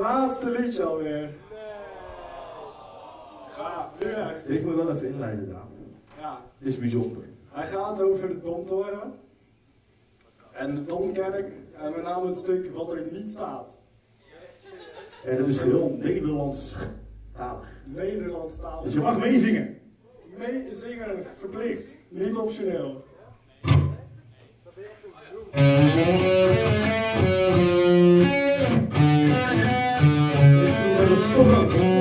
laatste liedje alweer. Ja, nu echt. Ik moet wel even inleiden, Daan. Ja. Dit is bijzonder. Hij gaat over de Domtoren. En de Domkerk. En met name het stuk wat er niet staat. En het is geheel Nederlandstalig. Nederlandstalig. Dus je mag meezingen. Meezingen, verplicht. Niet optioneel. Dit is met een stoppen.